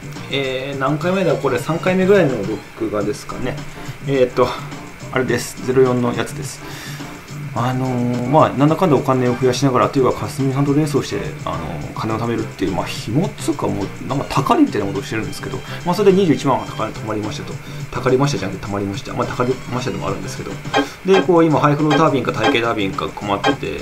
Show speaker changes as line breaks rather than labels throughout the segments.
何回目だこれ、3回目ぐらいの録画ですかね。あれです、04のやつです。なんだかんだお金を増やしながらというか、かすみさんとレースをして、金を貯めるっていう、紐っつうか、もう、なんか、たかりみたいなことをしてるんですけど、それで21万がたまりましたと。たかりましたじゃなくて、たまりました。たかりましたでもあるんですけど。で、今、ハイフロータービンか体型タービンか困ってて、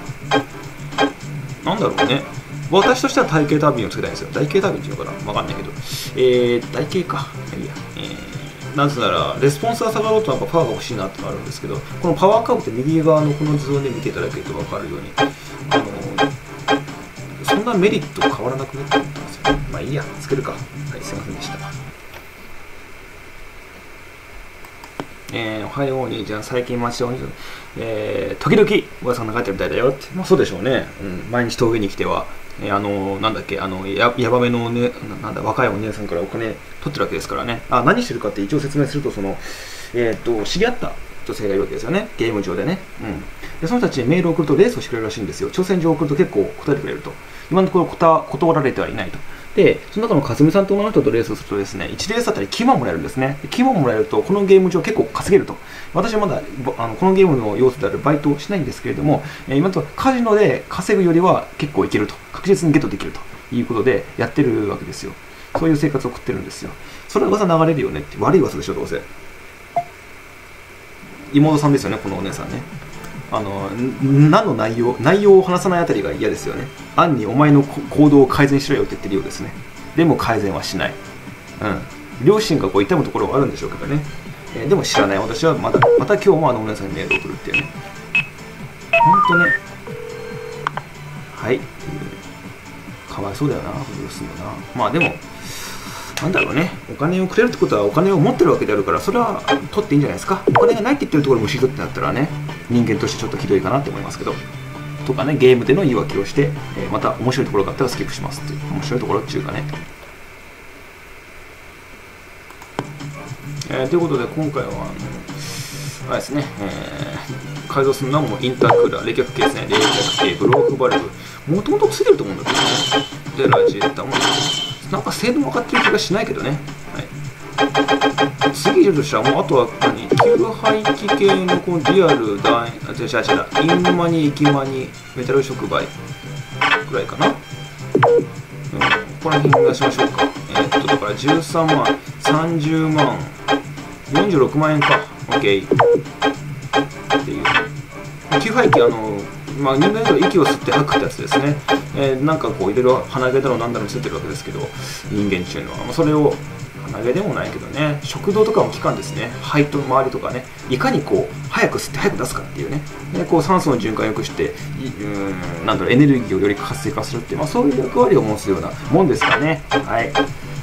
なんだろうね。私としては体型タービンをつけたいんですよ。台形タービンっていうのかなわかんないけど。台形か。いいや。なぜなら、レスポンスが下がろうとなんかパワーが欲しいなってのがあるんですけど、このパワーカーブって右側のこの図をね、見ていただけると分かるように、そんなメリット変わらなくなって思ったんですよね。いいや、つけるか。はい、すいませんでした。おはように、じゃあ最近待ちを、時々噂が流れてるみたいだよって。そうでしょうね。毎日峠に来ては、なんだっけ、ヤバめの、ね、若いお姉さんからお金取ってるわけですからね。何してるかって一応説明すると、知り合った女性がいるわけですよね。ゲーム上でね。で、その人たちにメールを送るとレースをしてくれるらしいんですよ。挑戦状を送ると結構答えてくれると。今のところ断られてはいないと。で、その中のかすみさんと女の人とレースをするとですね、1レースあたり9万もらえるんですね。9万もらえると、このゲーム上結構稼げると。私はまだこのゲームの要素であるバイトをしないんですけれども、今のところカジノで稼ぐよりは結構いけると。確実にゲットできるということでやってるわけですよ。そういう生活を送ってるんですよ。それは噂流れるよねって。悪い噂でしょ、どうせ。妹さんですよね、このお姉さんね。何の内容を話さないあたりが嫌ですよね。暗にお前の行動を改善しろよって言ってるようですね。でも改善はしない。両親が痛むところはあるんでしょうけどね。でも知らない。私はまた今日もお姉さんにメールを送るっていうね。ほんとね。はい。かわいそうだよな、どうすんだな。でも、なんだろうね。お金をくれるってことはお金を持ってるわけであるから、それは取っていいんじゃないですか。お金がないって言ってるところをむしろってなったらね、人間としてちょっとひどいかなって思いますけど。とかね、ゲームでの言い訳をして、また面白いところがあったらスキップしますっていう。面白いところっていうかね。ということで、今回は、あれですね、改造するのはもうインタークーラー、冷却系ですね、冷却系、ブローフバルブ、もともとついてると思うんだけどね。で、ラジエーターも、なんか成分分かってる気がしないけどね。はい、次いるとしたら、もうあとは給排気系のこのリアル、インマニ、イキマニ、メタル触媒くらいかな。ここら辺出しましょうか。だから13万、30万、46万円か。OK。っていう。給排気、人間で息を吸って吐くってやつですね。なんかいろいろ鼻毛だろうなんだろうついてるわけですけど、人間っていうのは。それを、鼻毛でもないけどね、食道とかも器官ですね。肺と周りとかね、いかに早く吸って早く出すかっていうね。で、酸素の循環を良くして、エネルギーをより活性化するっていう、そういう役割を持つようなもんですからね。はい。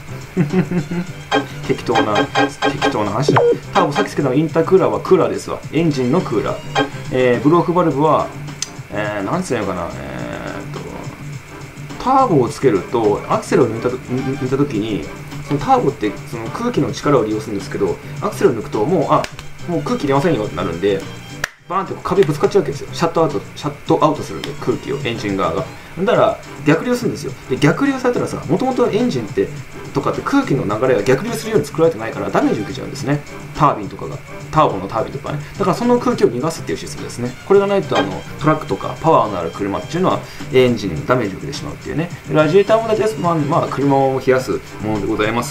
適当な話だ。ターボさっきつけたインタークーラーはクーラーですわ。エンジンのクーラー。ブロークバルブは、なんつうのかな、ターボをつけると、アクセルを抜いた時に、そのターボってその空気の力を利用するんですけど、アクセルを抜くともう空気入れませんよってなるんで、バーンって壁ぶつかっちゃうわけですよ。シャットアウトするんで、空気をエンジン側が。だから逆流するんですよ。で、逆流されたらさ、もともとエンジンって空気の流れが逆流するように作られてないからダメージ受けちゃうんですね。ターボのタービンとかね。だからその空気を逃がすっていうシステムですね。これがないとトラックとかパワーのある車っていうのはエンジンにダメージを受けてしまうっていうね。ラジエーターも大体車を冷やすものでございます。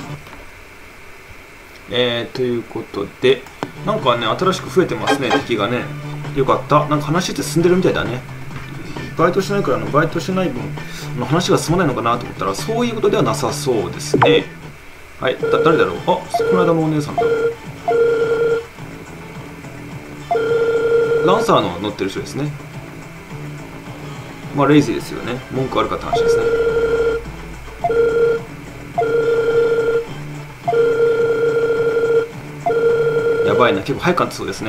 ということで、なんかね、新しく増えてますね、敵がね。よかった。なんか話って進んでるみたいだね。バイトしてないからバイトしてない分話が進まないのかなと思ったら、そういうことではなさそうですね。はい、誰だろう。この間のお姉さんだ。ランサーの乗ってる人ですね。レイジーですよね。文句あるかって話ですね。やばいな、結構早かったそうですね。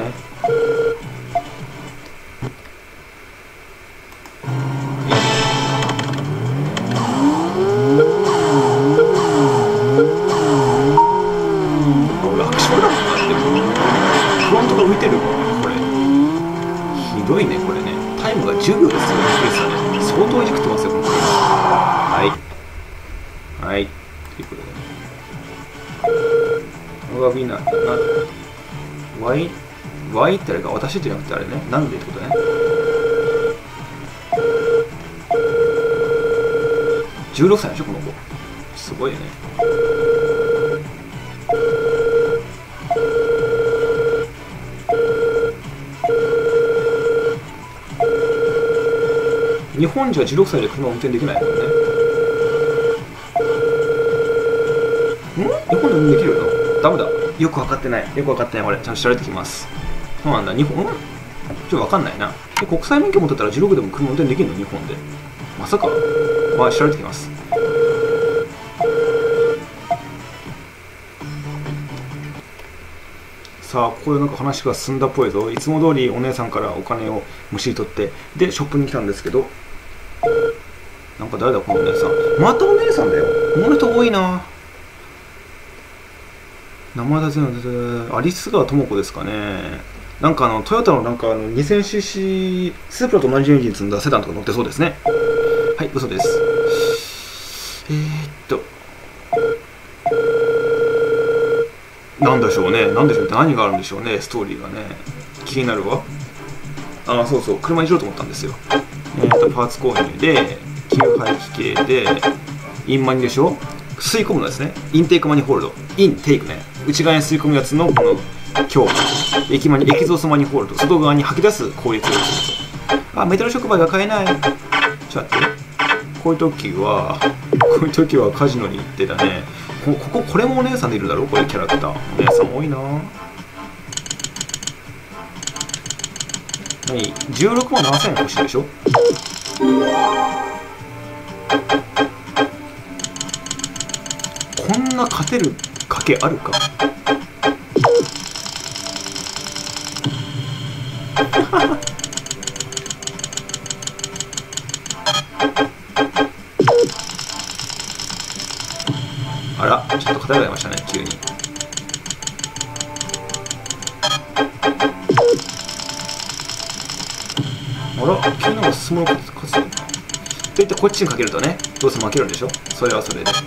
楽勝だもんなって、フロントが浮いてるもんこれ。ひどいねこれね。タイムが10秒ですよ、相当いじくってますよこの車。はいはい。 ということでね。我がビナ、Y ってあれか、私ってじゃなくてあれね、なんでってことね。16歳でしょ、この子。すごいよね。日本じゃ16歳で車運転できないもんね。日本で運転できるの？ダメだ。よく分かってない。よく分かってない。俺、ちゃんと調べてきます。そうなんだ。日本、ちょっと分かんないな。国際免許持ってたら16でも車運転できるの？日本で。まさか。まあ、調べてきます。さあ、ここでなんか話が進んだっぽいぞ。いつも通りお姉さんからお金をむしり取って、で、ショップに来たんですけど、なんか誰だこのお姉さん。またお姉さんだよ。この人多いな。名前だぜアリス川智子ですかね。なんかトヨタのなんか2000cc スープラと同じエンジン積んだセダンとか乗ってそうですね。はい、嘘です。なんでしょうね。なんでしょうって何があるんでしょうね。ストーリーがね。気になるわ。ああ、そうそう。車いじろうと思ったんですよ。パーツ購入で、給排気系で、インマニでしょ？吸い込むのですね。インテークマニホールド。インテイクね。内側に吸い込むやつのこの強エキゾースマニホールド。外側に吐き出す効率をすると。あ、メタル触媒が買えない。ちょっと待って。こういう時はカジノに行ってだね。これもお姉さんでいるだろう、これキャラクター。お姉さん多いな。何 ?16 万7000円欲しいでしょ？こんな勝てる賭けあるか？あら、ちょっと偏りましたね、急に。あら、急になんか進むの勝つといってこっちにかけるとね、どうせ負けるんでしょ？それはそれで。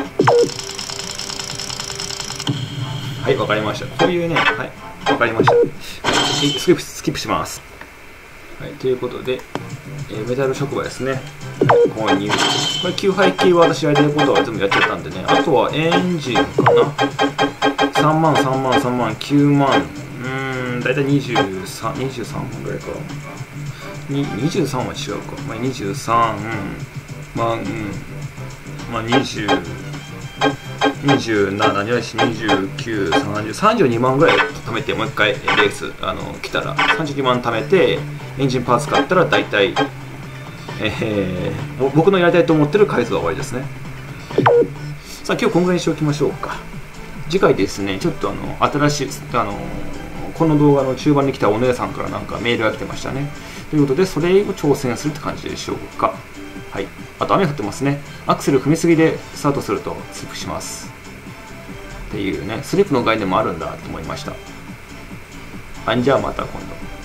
はい、わかりました。こういうね、はい、わかりました。はい、スキップします。はい、ということで、メタル触媒ですね。購入。これ、給排気は私やりたいことは全部やっちゃったんでね。あとはエンジンかな。3万、3万、3万、9万。だいたい23万ぐらいか。23は違うか。まあ、23万、まあ、20、27、29、30、32万ぐらい貯めて、もう一回レース来たら、32万貯めて、エンジンパーツ買ったら大体、僕のやりたいと思ってる回数は終わりですね。さあ、今日こんぐらいにしておきましょうか。次回ですね、ちょっと新しい、この動画の中盤に来たお姉さんからなんかメールが来てましたね。ということで、それを挑戦するって感じでしょうか。はい。あと雨降ってますね。アクセル踏みすぎでスタートするとスリップします。っていうね、スリップの概念もあるんだと思いました。じゃあまた今度。